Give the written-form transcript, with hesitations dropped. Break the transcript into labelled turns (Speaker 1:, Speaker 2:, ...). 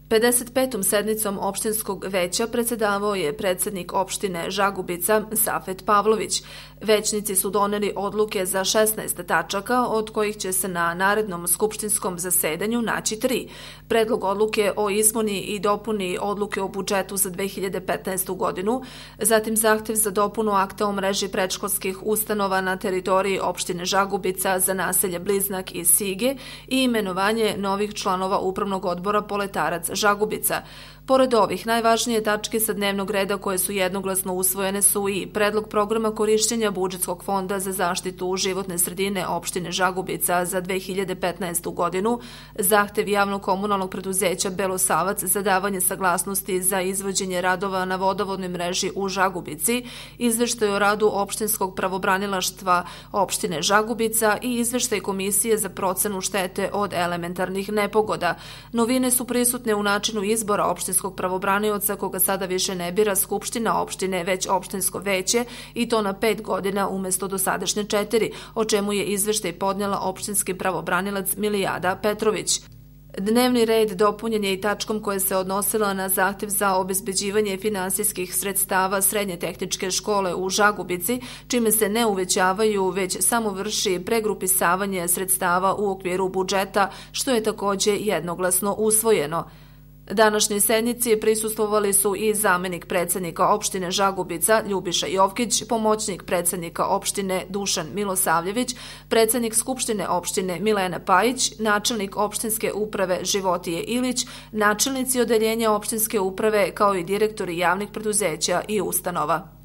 Speaker 1: 55. sednicom opštinskog veća predsedavao je predsednik opštine Žagubica Safet Pavlović. Većnici su doneli odluke za 16 tačaka, od kojih će se na narednom skupštinskom zasedanju naći 3. Predlog odluke o izmeni i dopuni odluke o budžetu za 2015. godinu, zatim zahtev za dopunu akta o mreži predškolskih ustanova na teritoriji opštine Žagubica za naselje Bliznak i Sige i imenovanje novih članova Upravnog odbora Poletarac Žagubica. Pored ovih, najvažnije tačke sa dnevnog reda koje su jednoglasno usvojene su i predlog programa korišćenja budžetskog fonda za zaštitu životne sredine opštine Žagubica za 2015. godinu, zahtev javno-komunalnog preduzeća Belosavac za davanje saglasnosti za izvođenje radova na vodovodnoj mreži u Žagubici, izveštaj o radu opštinskog pravobranilaštva opštine Žagubica i izveštaj Komisije za procenu štete od elementarnih nepogoda. Novine su prisutne u načinu izbora opštinskog pravobranioca koga sada više ne bira Skupština opštine, već opštinsko veće i to na 5 godina umesto dosadašnje 4, o čemu je izveštaj podnjela opštinski pravobranilac Milijada Petrović. Dnevni red dopunjen je i tačkom koja se odnosila na zahtev za obezbeđivanje finansijskih sredstava Srednje tehničke škole u Žagubici, čime se ne uvećavaju, već samo vrši pregrupisavanje sredstava u okviru budžeta, što je takođe jednoglasno usvojeno. Današnjoj sednici prisustvovali su i zamenik predsednika opštine Žagubica Ljubiša Jovkić, pomoćnik predsednika opštine Dušan Milosavljević, predsednik Skupštine opštine Milena Pajić, načelnik opštinske uprave Životije Ilić, načelnici odeljenja opštinske uprave kao i direktori javnih preduzeća i ustanova.